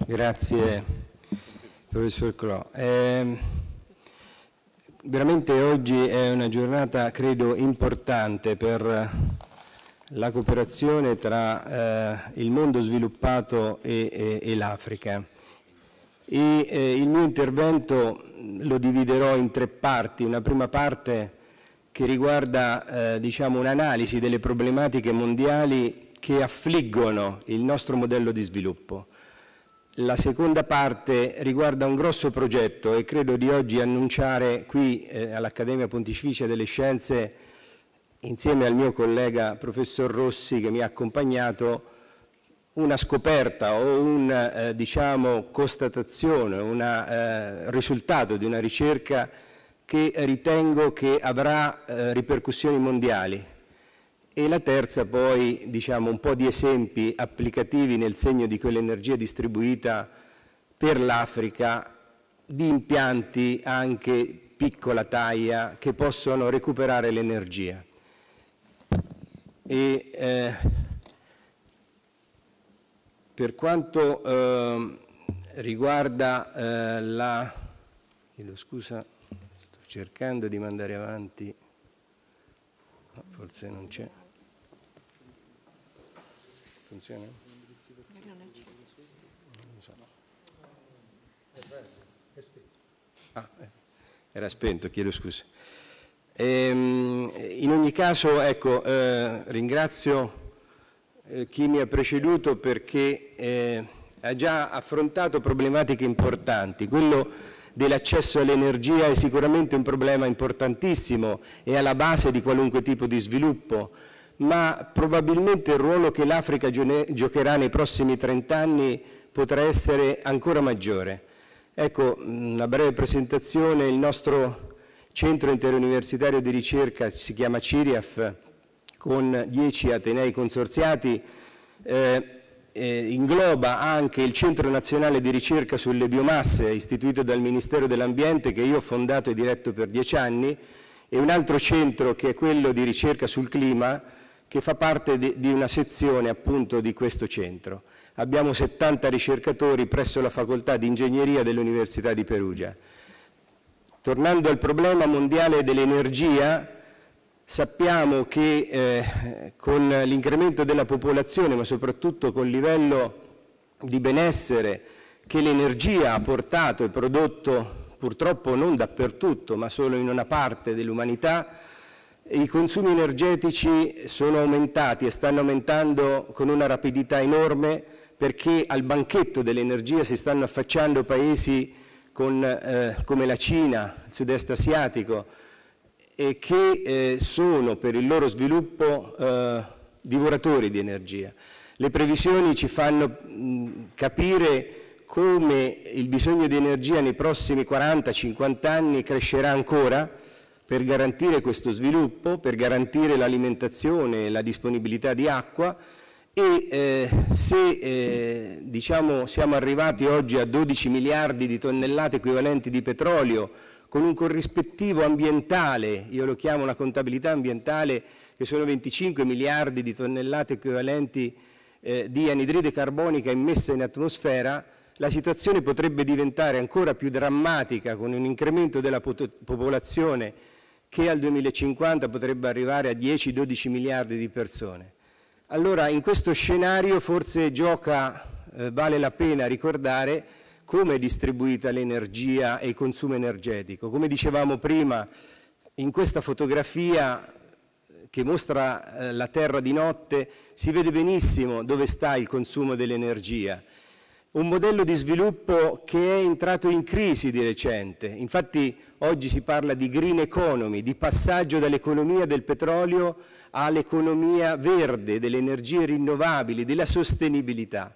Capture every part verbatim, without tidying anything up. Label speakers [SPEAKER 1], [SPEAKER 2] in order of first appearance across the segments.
[SPEAKER 1] Grazie, professor Clò. Eh, veramente oggi è una giornata, credo, importante per la cooperazione tra eh, il mondo sviluppato e, e, e l'Africa. E eh, il mio intervento lo dividerò in tre parti. Una prima parte che riguarda eh, diciamo, un'analisi delle problematiche mondiali che affliggono il nostro modello di sviluppo. La seconda parte riguarda un grosso progetto e credo di oggi annunciare qui eh, all'Accademia Pontificia delle Scienze, insieme al mio collega professor Rossi che mi ha accompagnato, una scoperta o un eh, diciamo, constatazione, un eh, risultato di una ricerca che ritengo che avrà eh, ripercussioni mondiali. E la terza poi, diciamo, un po' di esempi applicativi nel segno di quell'energia distribuita per l'Africa, di impianti anche piccola taglia che possono recuperare l'energia. E eh, per quanto eh, riguarda eh, la... Chiedo scusa, sto cercando di mandare avanti, no, forse non c'è. Funziona? Non so. Ah, era spento, chiedo scusa. Ehm, in ogni caso, ecco, eh, ringrazio eh, chi mi ha preceduto perché eh, ha già affrontato problematiche importanti. Quello dell'accesso all'energia è sicuramente un problema importantissimo e alla base di qualunque tipo di sviluppo, ma probabilmente il ruolo che l'Africa giocherà nei prossimi trent'anni potrà essere ancora maggiore. Ecco, una breve presentazione: il nostro centro interuniversitario di ricerca si chiama CIRIAF, con dieci atenei consorziati, eh, eh, ingloba anche il Centro Nazionale di Ricerca sulle Biomasse, istituito dal Ministero dell'Ambiente, che io ho fondato e diretto per dieci anni, e un altro centro che è quello di ricerca sul clima, che fa parte di, di una sezione appunto di questo centro. Abbiamo settanta ricercatori presso la Facoltà di Ingegneria dell'Università di Perugia. Tornando al problema mondiale dell'energia, sappiamo che eh, con l'incremento della popolazione, ma soprattutto col livello di benessere che l'energia ha portato e prodotto, purtroppo non dappertutto, ma solo in una parte dell'umanità, i consumi energetici sono aumentati e stanno aumentando con una rapidità enorme, perché al banchetto dell'energia si stanno affacciando paesi con, eh, come la Cina, il sud-est asiatico, e che eh, sono per il loro sviluppo eh, divoratori di energia. Le previsioni ci fanno mh, capire come il bisogno di energia nei prossimi quaranta cinquanta anni crescerà ancora per garantire questo sviluppo, per garantire l'alimentazione e la disponibilità di acqua. E eh, se eh, diciamo, siamo arrivati oggi a dodici miliardi di tonnellate equivalenti di petrolio, con un corrispettivo ambientale, io lo chiamo la contabilità ambientale, che sono venticinque miliardi di tonnellate equivalenti eh, di anidride carbonica immessa in atmosfera, la situazione potrebbe diventare ancora più drammatica, con un incremento della popolazione che al duemilacinquanta potrebbe arrivare a dieci dodici miliardi di persone. Allora, in questo scenario forse gioca, eh, vale la pena ricordare come è distribuita l'energia e il consumo energetico. Come dicevamo prima, in questa fotografia che mostra eh, la Terra di notte si vede benissimo dove sta il consumo dell'energia. Un modello di sviluppo che è entrato in crisi di recente. Infatti oggi si parla di green economy, di passaggio dall'economia del petrolio all'economia verde, delle energie rinnovabili, della sostenibilità.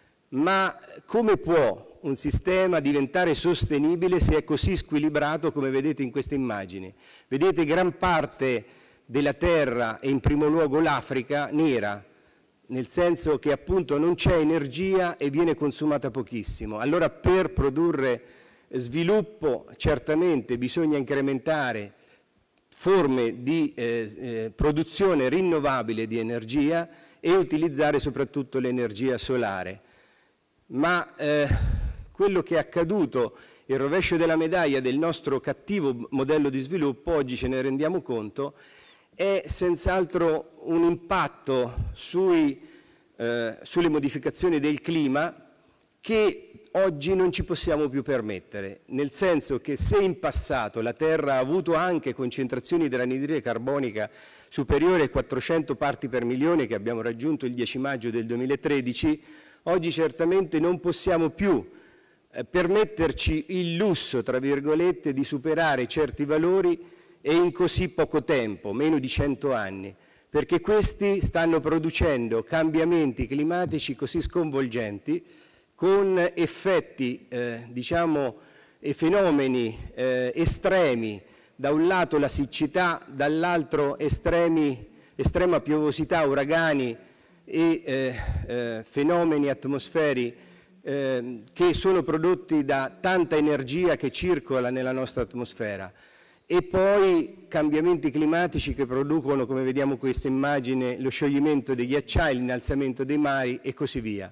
[SPEAKER 1] Ma come può un sistema diventare sostenibile se è così squilibrato come vedete in queste immagini? Vedete gran parte della terra, e in primo luogo l'Africa, nera, nel senso che appunto non c'è energia e viene consumata pochissimo. Allora, per produrre sviluppo certamente bisogna incrementare forme di eh, eh, produzione rinnovabile di energia e utilizzare soprattutto l'energia solare. ma eh, quello che è accaduto, il rovescio della medaglia del nostro cattivo modello di sviluppo, oggi ce ne rendiamo conto, è senz'altro un impatto sui, eh, sulle modificazioni del clima che oggi non ci possiamo più permettere, nel senso che se in passato la Terra ha avuto anche concentrazioni dell'anidride carbonica superiori ai quattrocento parti per milione che abbiamo raggiunto il dieci maggio del duemilatredici, oggi certamente non possiamo più eh, permetterci il lusso, tra virgolette, di superare certi valori e in così poco tempo, meno di cento anni, perché questi stanno producendo cambiamenti climatici così sconvolgenti, con effetti, eh, diciamo, e fenomeni eh, estremi, da un lato la siccità, dall'altro estremi, estrema piovosità, uragani e eh, eh, fenomeni atmosferi eh, che sono prodotti da tanta energia che circola nella nostra atmosfera, e poi cambiamenti climatici che producono, come vediamo in questa immagine, lo scioglimento dei ghiacciai, l'innalzamento dei mari e così via.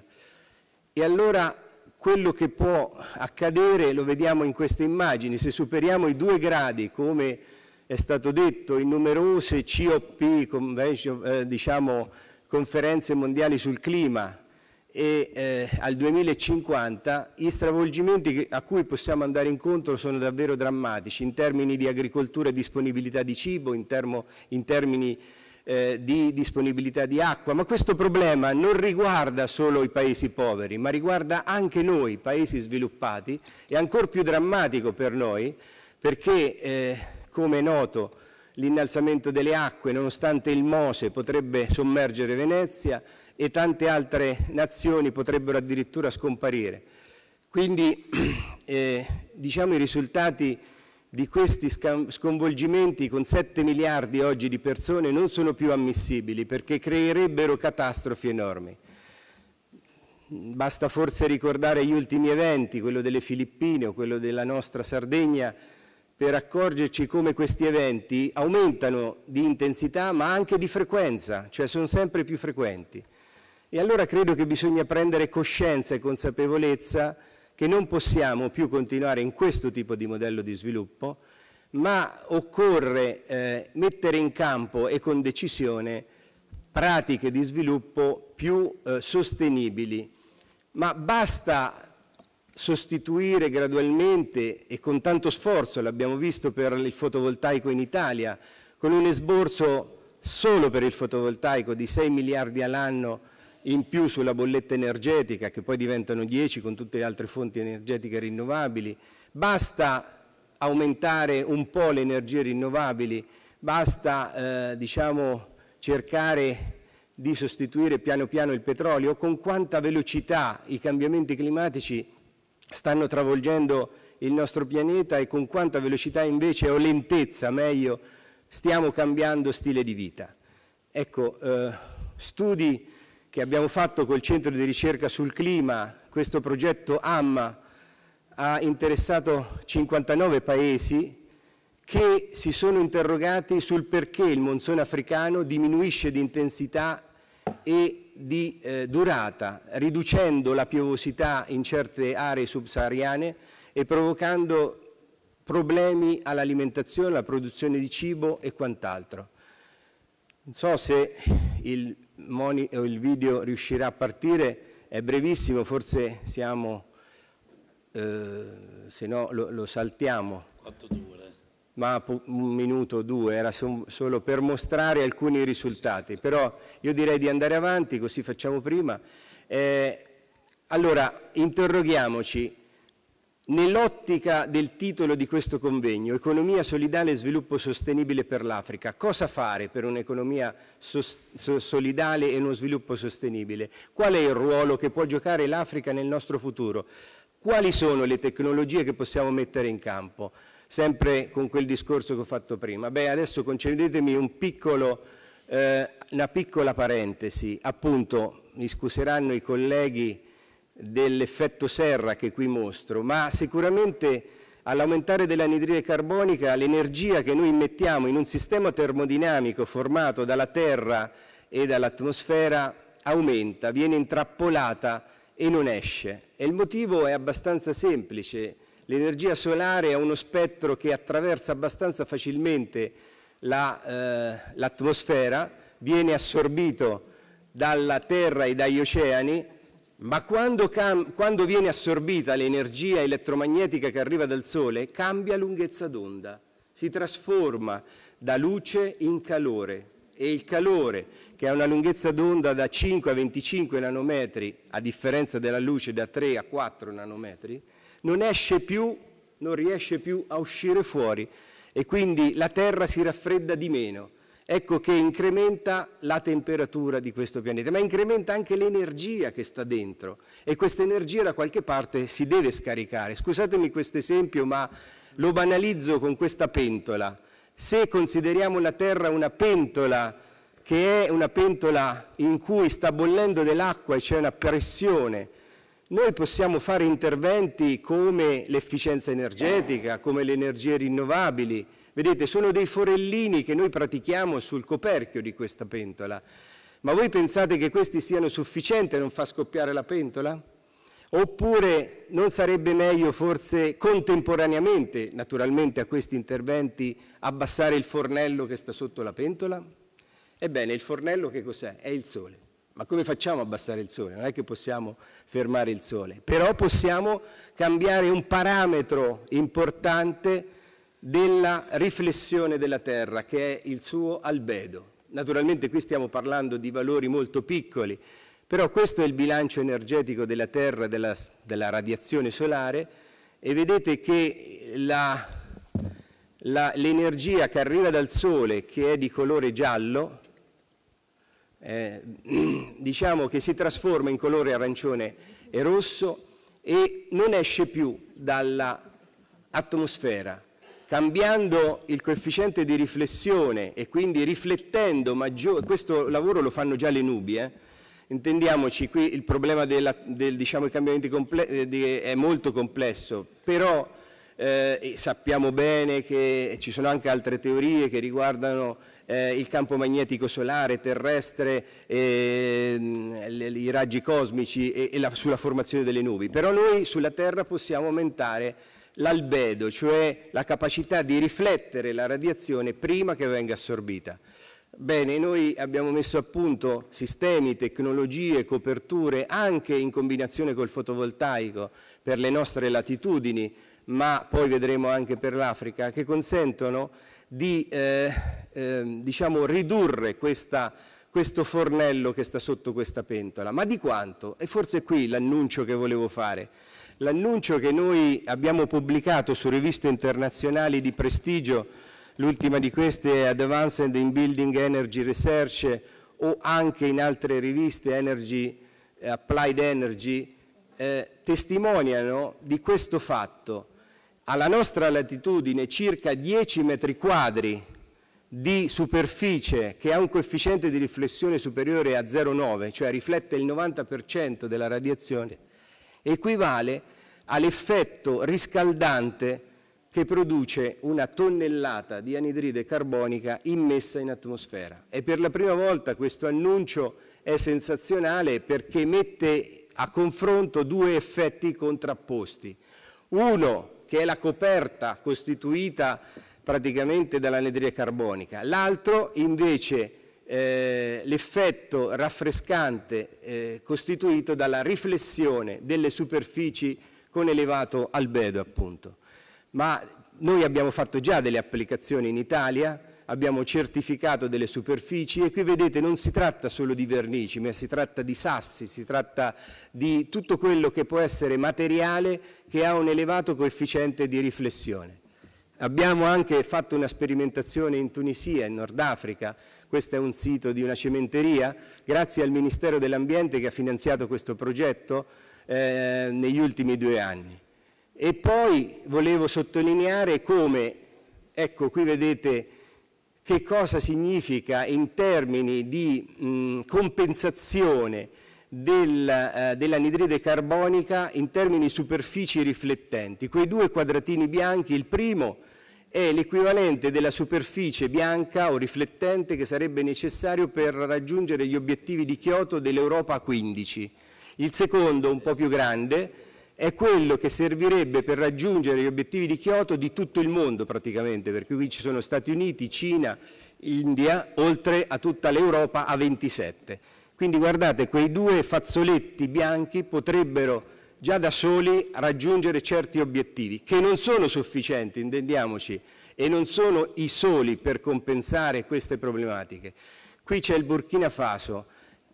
[SPEAKER 1] E allora quello che può accadere lo vediamo in queste immagini: se superiamo i due gradi, come è stato detto in numerose C O P, eh, diciamo, conferenze mondiali sul clima, e eh, al duemilacinquanta i stravolgimenti a cui possiamo andare incontro sono davvero drammatici in termini di agricoltura e disponibilità di cibo, in, termo, in termini eh, di disponibilità di acqua, ma questo problema non riguarda solo i paesi poveri, ma riguarda anche noi, paesi sviluppati, e ancora più drammatico per noi perché, eh, come è noto, l'innalzamento delle acque, nonostante il Mose, potrebbe sommergere Venezia e tante altre nazioni potrebbero addirittura scomparire. Quindi eh, diciamo, i risultati di questi sconvolgimenti con sette miliardi oggi di persone non sono più ammissibili, perché creerebbero catastrofi enormi. Basta forse ricordare gli ultimi eventi, quello delle Filippine o quello della nostra Sardegna, per accorgerci come questi eventi aumentano di intensità ma anche di frequenza, cioè sono sempre più frequenti. E allora credo che bisogna prendere coscienza e consapevolezza che non possiamo più continuare in questo tipo di modello di sviluppo, ma occorre eh, mettere in campo e con decisione pratiche di sviluppo più eh, sostenibili. Ma basta sostituire gradualmente e con tanto sforzo, l'abbiamo visto per il fotovoltaico in Italia, con un esborso solo per il fotovoltaico di sei miliardi all'anno in più sulla bolletta energetica, che poi diventano dieci con tutte le altre fonti energetiche rinnovabili. Basta aumentare un po' le energie rinnovabili, basta eh, diciamo, cercare di sostituire piano piano il petrolio. Con quanta velocità i cambiamenti climatici stanno travolgendo il nostro pianeta e con quanta velocità invece, o lentezza meglio, stiamo cambiando stile di vita. Ecco, eh, studi che abbiamo fatto col Centro di Ricerca sul Clima, questo progetto AMMA ha interessato cinquantanove paesi che si sono interrogati sul perché il monsone africano diminuisce di intensità e di eh, durata, riducendo la piovosità in certe aree subsahariane e provocando problemi all'alimentazione, alla produzione di cibo e quant'altro. Non so se il, moni, o il video riuscirà a partire, è brevissimo, forse siamo, eh, se no lo, lo saltiamo.
[SPEAKER 2] Quanto dura?
[SPEAKER 1] Ma un minuto o due, era solo per mostrare alcuni risultati, però io direi di andare avanti, così facciamo prima. Eh, allora, interroghiamoci, nell'ottica del titolo di questo convegno, Economia solidale e sviluppo sostenibile per l'Africa, cosa fare per un'economia sos- solidale e uno sviluppo sostenibile? Qual è il ruolo che può giocare l'Africa nel nostro futuro? Quali sono le tecnologie che possiamo mettere in campo? Sempre con quel discorso che ho fatto prima. Beh, adesso concedetemi un piccolo, eh, una piccola parentesi. Appunto, mi scuseranno i colleghi dell'effetto serra che qui mostro, ma sicuramente all'aumentare dell'anidride carbonica l'energia che noi immettiamo in un sistema termodinamico formato dalla terra e dall'atmosfera aumenta, viene intrappolata e non esce. E il motivo è abbastanza semplice. L'energia solare ha uno spettro che attraversa abbastanza facilmente la, eh, l'atmosfera, viene assorbito dalla Terra e dagli oceani, ma quando, quando viene assorbita l'energia elettromagnetica che arriva dal Sole, cambia lunghezza d'onda, si trasforma da luce in calore. E il calore, che ha una lunghezza d'onda da cinque a venticinque nanometri, a differenza della luce da tre a quattro nanometri, non esce più, non riesce più a uscire fuori e quindi la Terra si raffredda di meno. Ecco che incrementa la temperatura di questo pianeta, ma incrementa anche l'energia che sta dentro e questa energia da qualche parte si deve scaricare. Scusatemi questo esempio, ma lo banalizzo con questa pentola. Se consideriamo la Terra una pentola che è una pentola in cui sta bollendo dell'acqua e c'è una pressione, noi possiamo fare interventi come l'efficienza energetica, come le energie rinnovabili. Vedete, sono dei forellini che noi pratichiamo sul coperchio di questa pentola. Ma voi pensate che questi siano sufficienti a non far scoppiare la pentola? Oppure non sarebbe meglio forse contemporaneamente, naturalmente a questi interventi, abbassare il fornello che sta sotto la pentola? Ebbene, il fornello che cos'è? È il Sole. Ma come facciamo a abbassare il Sole? Non è che possiamo fermare il Sole, però possiamo cambiare un parametro importante della riflessione della Terra, che è il suo albedo. Naturalmente qui stiamo parlando di valori molto piccoli, però questo è il bilancio energetico della Terra, della, della radiazione solare, e vedete che la, la, l'energia che arriva dal Sole, che è di colore giallo, eh, diciamo che si trasforma in colore arancione e rosso e non esce più dall'atmosfera. Cambiando il coefficiente di riflessione e quindi riflettendo maggiore, questo lavoro lo fanno già le nubi, eh? Intendiamoci, qui il problema della, del, diciamo, i cambiamenti comple- è molto complesso, però eh, sappiamo bene che ci sono anche altre teorie che riguardano eh, il campo magnetico solare, terrestre, eh, i raggi cosmici e, e la, sulla formazione delle nubi, però noi sulla Terra possiamo aumentare l'albedo, cioè la capacità di riflettere la radiazione prima che venga assorbita. Bene, noi abbiamo messo a punto sistemi, tecnologie, coperture, anche in combinazione col fotovoltaico per le nostre latitudini, ma poi vedremo anche per l'Africa, che consentono di eh, eh, diciamo, ridurre questa, questo fornello che sta sotto questa pentola. Ma di quanto? E forse qui l'annuncio che volevo fare. L'annuncio che noi abbiamo pubblicato su riviste internazionali di prestigio, l'ultima di queste è Advanced in Building Energy Research, o anche in altre riviste, Energy, Applied Energy, eh, testimoniano di questo fatto. Alla nostra latitudine circa dieci metri quadri di superficie che ha un coefficiente di riflessione superiore a zero virgola nove, cioè riflette il novanta per cento della radiazione, equivale all'effetto riscaldante che produce una tonnellata di anidride carbonica immessa in atmosfera. E per la prima volta questo annuncio è sensazionale perché mette a confronto due effetti contrapposti. Uno, che è la coperta costituita praticamente dall'anidride carbonica, l'altro invece eh, l'effetto raffrescante eh, costituito dalla riflessione delle superfici con elevato albedo, appunto. Ma noi abbiamo fatto già delle applicazioni in Italia, abbiamo certificato delle superfici e qui vedete non si tratta solo di vernici, ma si tratta di sassi, si tratta di tutto quello che può essere materiale che ha un elevato coefficiente di riflessione. Abbiamo anche fatto una sperimentazione in Tunisia, in Nord Africa, questo è un sito di una cementeria, grazie al Ministero dell'Ambiente che ha finanziato questo progetto eh, negli ultimi due anni. E poi volevo sottolineare come, ecco qui vedete che cosa significa in termini di mh, compensazione del, eh, dell'anidride carbonica in termini di superfici riflettenti. Quei due quadratini bianchi, il primo è l'equivalente della superficie bianca o riflettente che sarebbe necessario per raggiungere gli obiettivi di Kyoto dell'Europa a quindici. Il secondo, un po' più grande, è quello che servirebbe per raggiungere gli obiettivi di Kyoto di tutto il mondo praticamente, perché qui ci sono Stati Uniti, Cina, India, oltre a tutta l'Europa a ventisette. Quindi guardate, quei due fazzoletti bianchi potrebbero già da soli raggiungere certi obiettivi, che non sono sufficienti, intendiamoci, e non sono i soli per compensare queste problematiche. Qui c'è il Burkina Faso.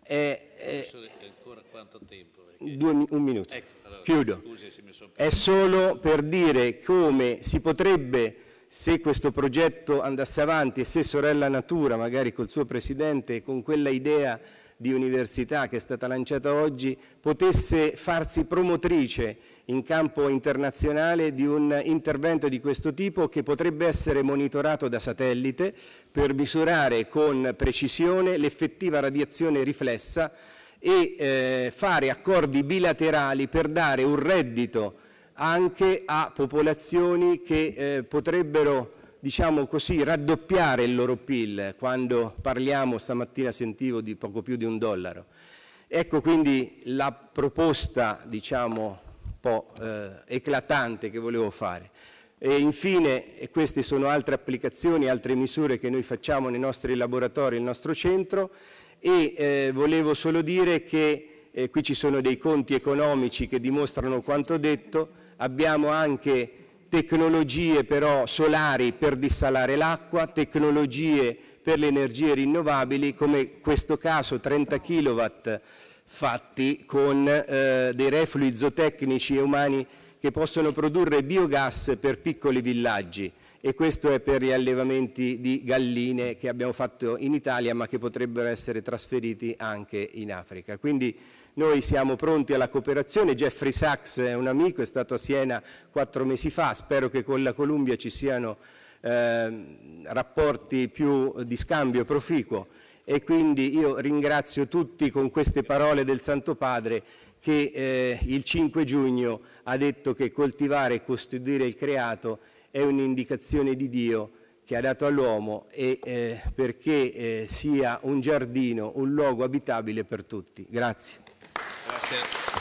[SPEAKER 1] È, è,
[SPEAKER 2] ancora quanto tempo?
[SPEAKER 1] Due, un minuto.
[SPEAKER 2] Ecco, allora,
[SPEAKER 1] chiudo.
[SPEAKER 2] Scusi se mi sono
[SPEAKER 1] È solo per dire come si potrebbe, se questo progetto andasse avanti e se Sorella Natura, magari col suo presidente, con quella idea di università che è stata lanciata oggi, potesse farsi promotrice in campo internazionale di un intervento di questo tipo che potrebbe essere monitorato da satellite per misurare con precisione l'effettiva radiazione riflessa e eh, fare accordi bilaterali per dare un reddito anche a popolazioni che eh, potrebbero, diciamo così, raddoppiare il loro P I L, quando parliamo, stamattina sentivo, di poco più di un dollaro. Ecco quindi la proposta, diciamo, un po' eh, eclatante che volevo fare. E infine, e queste sono altre applicazioni, altre misure che noi facciamo nei nostri laboratori, nel nostro centro, e eh, volevo solo dire che eh, qui ci sono dei conti economici che dimostrano quanto detto, abbiamo anche tecnologie però solari per dissalare l'acqua, tecnologie per le energie rinnovabili, come questo caso trenta chilowatt fatti con eh, dei reflui zootecnici e umani che possono produrre biogas per piccoli villaggi, e questo è per gli allevamenti di galline che abbiamo fatto in Italia ma che potrebbero essere trasferiti anche in Africa. Quindi noi siamo pronti alla cooperazione. Jeffrey Sachs è un amico, è stato a Siena quattro mesi fa, spero che con la Columbia ci siano eh, rapporti più di scambio proficuo, e quindi io ringrazio tutti con queste parole del Santo Padre che eh, il cinque giugno ha detto che coltivare e custodire il creato è un'indicazione di Dio che ha dato all'uomo, e eh, perché eh, sia un giardino, un luogo abitabile per tutti. Grazie.
[SPEAKER 2] Grazie.